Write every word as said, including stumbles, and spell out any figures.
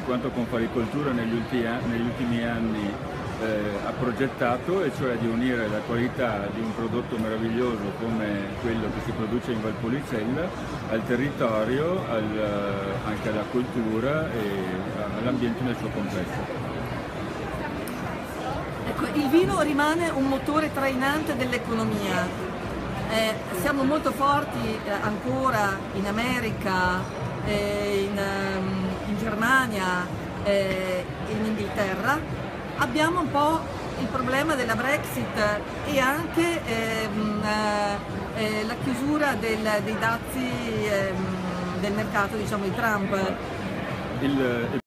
quanto Confagricoltura negli ultimi, negli ultimi anni eh, ha progettato, e cioè di unire la qualità di un prodotto meraviglioso come quello che si produce in Valpolicella al territorio, al, anche alla cultura e all'ambiente nel suo complesso. Ecco, il vino rimane un motore trainante dell'economia. Eh, siamo molto forti eh, ancora in America, eh, in, um, in Germania e eh, in Inghilterra. Abbiamo un po' il problema della Brexit e anche ehm, eh, la chiusura del, dei dazi ehm, del mercato, diciamo, di Trump. Il,